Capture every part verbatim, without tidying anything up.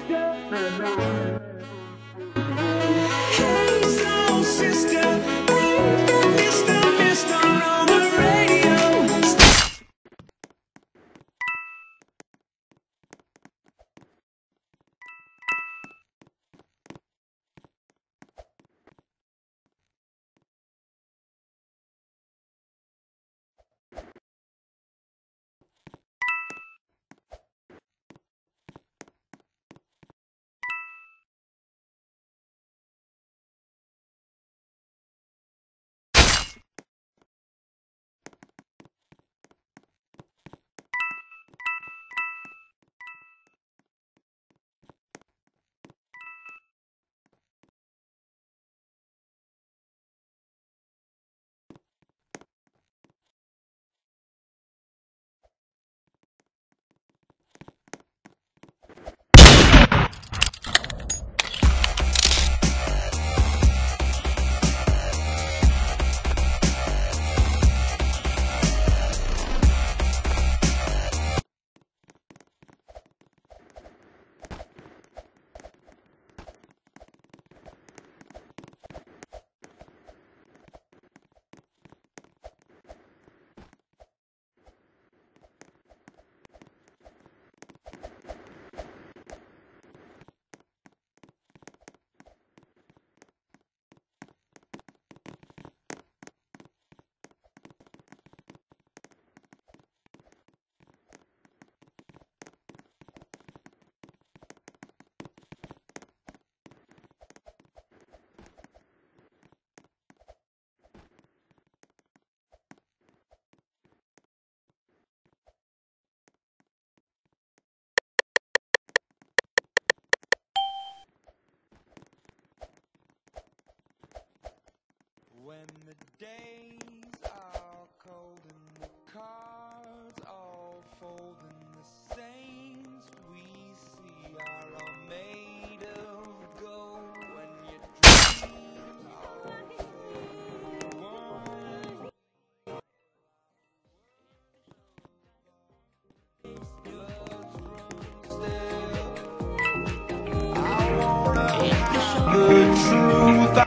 When the days are cold and the cards all fold and the saints we see are all made of gold, when your dreams all fade away, blood runs still. I wanna have the truth.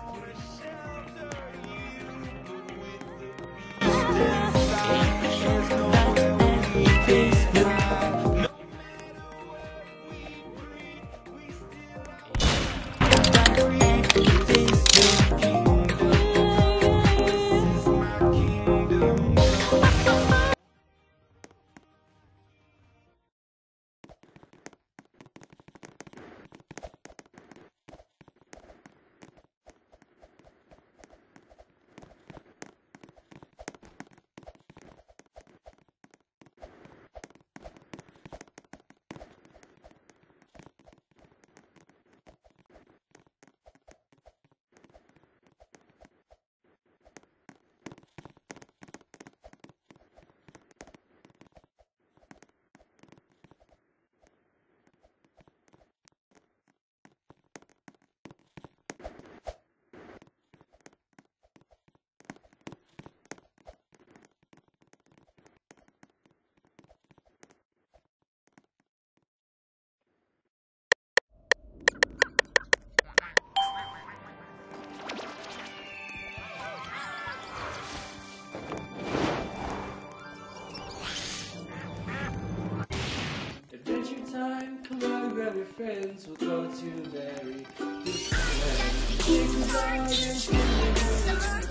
Adventure time, come on, grab your friends, we'll go to very distant lands. Chasing dogs and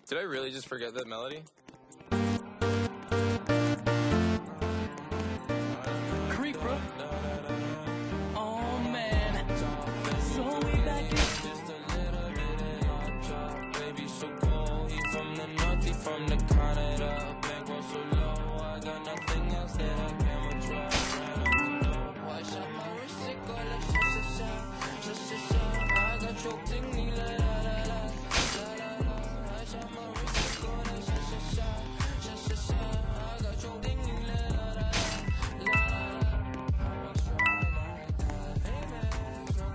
Did I really just forget that melody? Creep, bro. Oh man, so way back in. Just a little bit of hot drop. Baby so cold, he from the north, he from the Canada. Bankroll so low, I got nothing else that I can withdraw. I shot my wrist, it go like sha sha sha, sha sha sha. I got choked in me la la la la, la la la. I shot my wrist, it go like sha sha sha, sha sha sha. I got choked in me la la la la, la la la. I was try like that, hey man, it's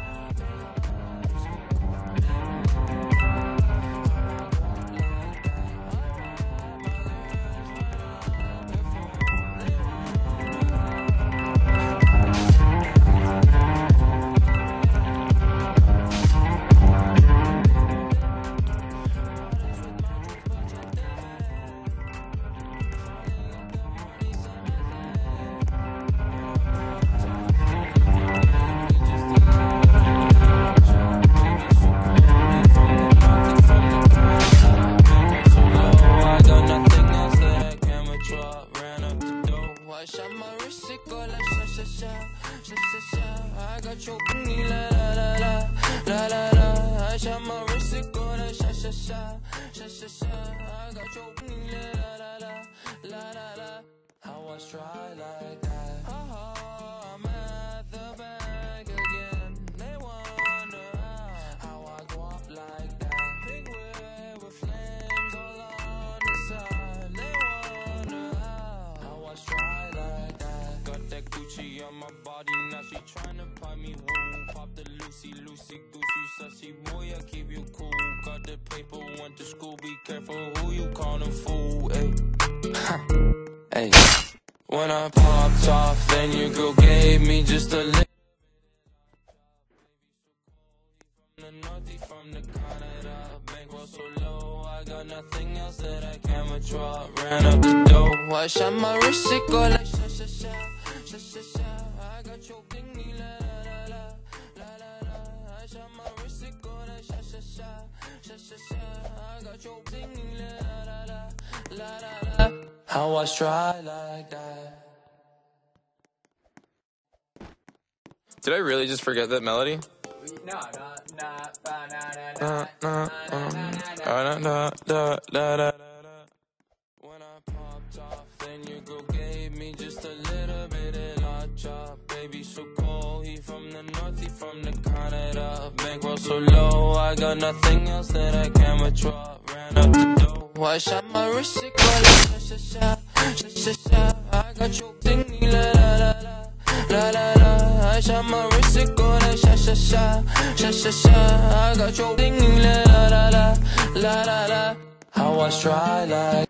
I shot my wrist, it go like sha sha sha, sha sha sha. I got choked in me la la la la, la la la. I shot my wrist, it go like sha sha sha, sha sha sha. I got choked in me la la la la, la la la. How I try like that? Ha ha, I'm at the bank again. They wonder how I go up like that. Big wheel with flames all on the side. They wonder how I try like that. Got that Gucci on my body, now she tryna buy me woo. Pop the Lucy, Lucy, Goosey, sussy boy, I keep you cool. Got the paper, went to school, be careful who you callin' fool, ayy. Hey, when I popped off, then your girl gave me just a little. From the north, he from the Canada. Bankroll so low, I got nothing else that I can withdraw. Ran up the dough, I shot my wrist, it go like sha sha sha, sha sha sha. I got choked in me la la la la, la la la. I shot my wrist, it go like sha sha sha, sha sha sha. I got choked in me la la la la, la la. How I try like that? Did I really just forget that melody? No, no, no, ba na Uh, na uh, na um, na na na. uh, da, da, da, da, da. When I popped off, then your girl gave me just a little bit of hot chop. Baby so cold, he from the north, he from the Canada. Bankroll so low, I got nothing else that I can withdraw. Ran up the dough, I shot my wrist, it go like sha sha sha, sha sha sha. I got choked in me la la la la, la la la. I shot my wrist, it go like sha sha sha, sha sha sha. I got choked in me la la la la, la la la. How I try like